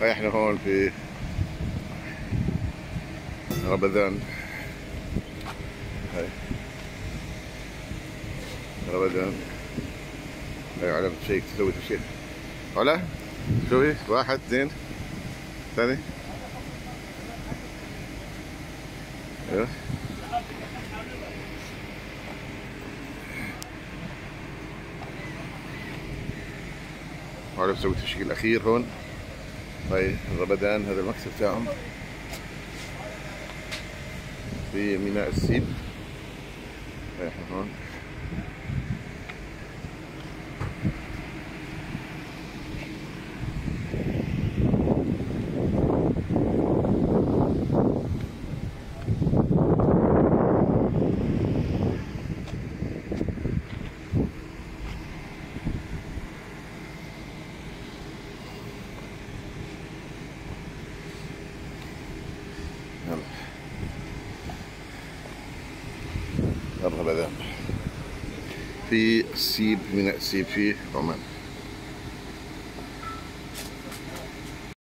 احنا هون في غبذان. هاي غبذان، هاي على شيء تسوي شيء ولا شوي. واحد اثنين ثاني. ايوه وعلى بسوي التشكيل الاخير هون. هاي غبذان، هذا المكتب تاعهم في ميناء السيب. هاي احنا هون. يلا غبذان في السيب، ميناء السيب في عمان.